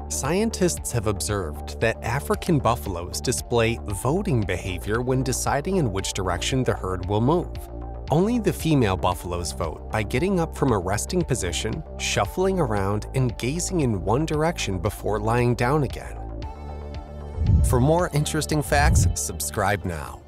Scientists have observed that African buffaloes display voting behavior when deciding in which direction the herd will move. Only the female buffaloes vote by getting up from a resting position, shuffling around, and gazing in one direction before lying down again. For more interesting facts, subscribe now.